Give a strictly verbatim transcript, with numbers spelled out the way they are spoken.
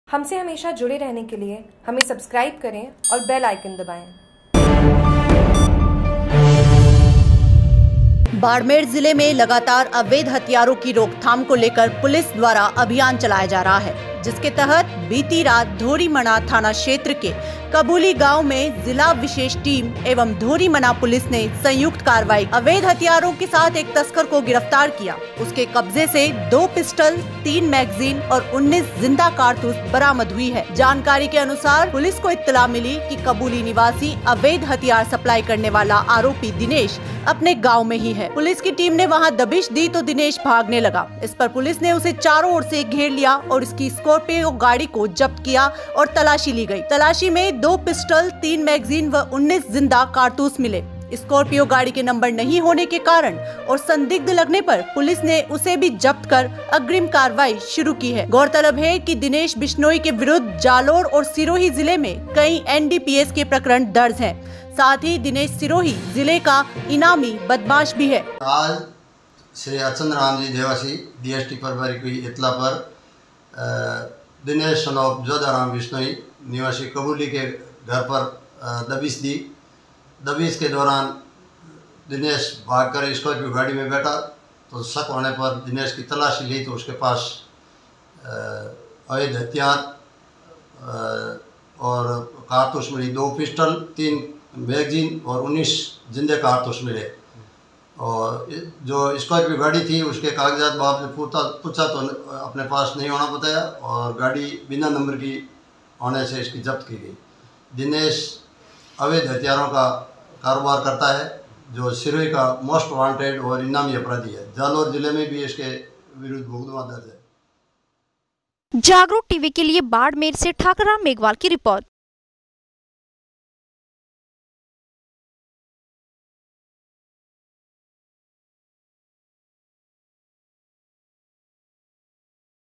हमसे हमेशा जुड़े रहने के लिए हमें सब्सक्राइब करें और बेल आइकन दबाएं। बाड़मेर जिले में लगातार अवैध हथियारों की रोकथाम को लेकर पुलिस द्वारा अभियान चलाया जा रहा है, जिसके तहत बीती रात धोरीमना थाना क्षेत्र के कबूली गांव में जिला विशेष टीम एवं धोरीमना पुलिस ने संयुक्त कार्रवाई अवैध हथियारों के साथ एक तस्कर को गिरफ्तार किया। उसके कब्जे से दो पिस्टल, तीन मैगजीन और उन्नीस जिंदा कारतूस बरामद हुई है। जानकारी के अनुसार पुलिस को इत्तला मिली कि कबूली निवासी अवैध हथियार सप्लाई करने वाला आरोपी दिनेश अपने गाँव में ही है। पुलिस की टीम ने वहाँ दबिश दी तो दिनेश भागने लगा। इस पर पुलिस ने उसे चारों ओर से घेर लिया और उसकी स्कॉर्पियो गाड़ी को जब्त किया और तलाशी ली गई। तलाशी में दो पिस्टल, तीन मैगजीन व उन्नीस जिंदा कारतूस मिले। स्कॉर्पियो गाड़ी के नंबर नहीं होने के कारण और संदिग्ध लगने पर पुलिस ने उसे भी जब्त कर अग्रिम कार्रवाई शुरू की है। गौरतलब है कि दिनेश बिश्नोई के विरुद्ध जालोर और सिरोही जिले में कई एन डी पी एस के प्रकरण दर्ज हैं। साथ ही दिनेश सिरोही जिले का इनामी बदमाश भी है। आज Shri Achand Ram ji Devasi D S T प्रभारी की इत्तला पर दिनेश सनोप जोधाराम बिश्नोई निवासी कबूली के घर पर दबिश दी। दबिश के दौरान दिनेश भागकर स्कॉर्पियो गाड़ी में बैठा तो शक होने पर दिनेश की तलाशी ली तो उसके पास अवैध हथियार और कारतूस मिली, दो पिस्टल, तीन मैगजीन और उन्नीस जिंदे कारतूस मिले। और जो स्कॉर्पियो गाड़ी थी उसके कागजात बाप ने पूछा पूछा तो अपने पास नहीं होना बताया और गाड़ी बिना नंबर की होने से इसकी जब्त की गई। दिनेश अवैध हथियारों का कारोबार करता है, जो सिरोही का मोस्ट वांटेड और इनामी अपराधी है। जालोर जिले में भी इसके विरुद्ध मुकदमा दर्ज है। जागरूक टीवी के लिए बाड़मेर से ठाकराम मेघवाल की रिपोर्ट।